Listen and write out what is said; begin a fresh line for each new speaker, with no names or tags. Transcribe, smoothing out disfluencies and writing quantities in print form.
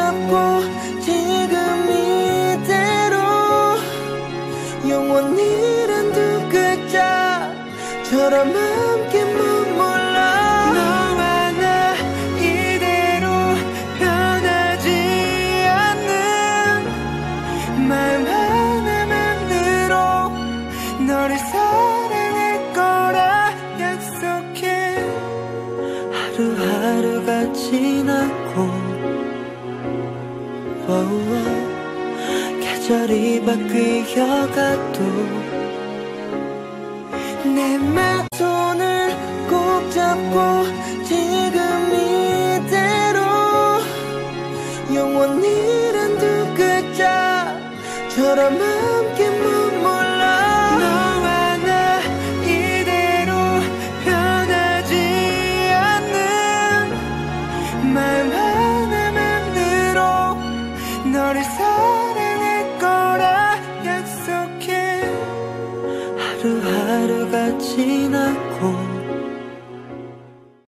잡고 지금 이대로 영원이란 두 글자처럼 함께 머물러 너와 나 이대로 변하지 않는 마음 하나만으로 너를 사랑할 거라 약속해. 하루하루가 지나고 계절이 바뀌어가도 내 맘 손을 꼭 잡고 지금 이대로 영원이란 두 글자처럼 함께 머물러 너와 나 이대로 변하지 않는 마음 하나만으로 너를 사랑할 거라 약속해. 하루하루가 지나고